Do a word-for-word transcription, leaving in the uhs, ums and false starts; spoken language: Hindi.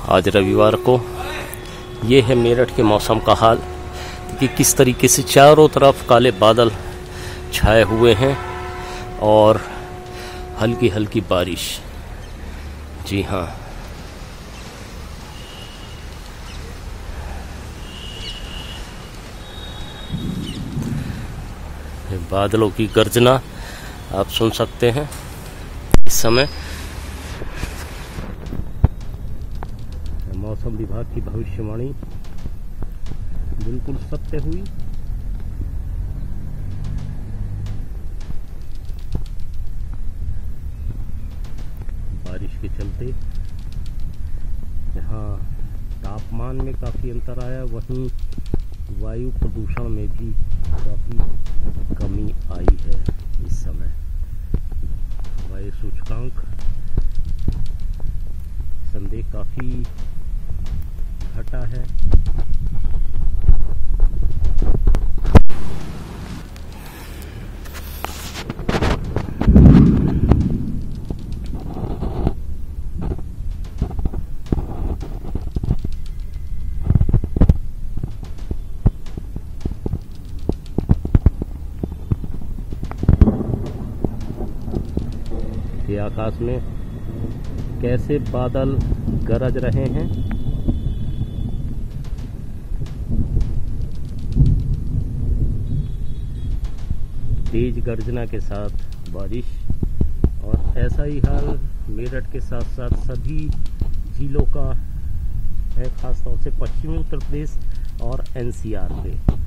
आज रविवार को। ये है मेरठ के मौसम का हाल कि किस तरीके से चारों तरफ काले बादल छाए हुए हैं और हल्की हल्की बारिश। जी हाँ, बादलों की गर्जना आप सुन सकते हैं इस समय। मौसम विभाग की भविष्यवाणी बिल्कुल सत्य हुई। बारिश के चलते जहाँ तापमान में काफ़ी अंतर आया, वहीं वायु प्रदूषण में भी काफ़ी कमी आई है। इस समय वायु सूचकांक संदेह काफ़ी घटा है। ये आकाश में कैसे बादल गरज रहे हैं। तेज गर्जना के साथ बारिश, और ऐसा ही हाल मेरठ के साथ साथ सभी जिलों का है, खासतौर से पश्चिमी उत्तर प्रदेश और एन सी आर पे।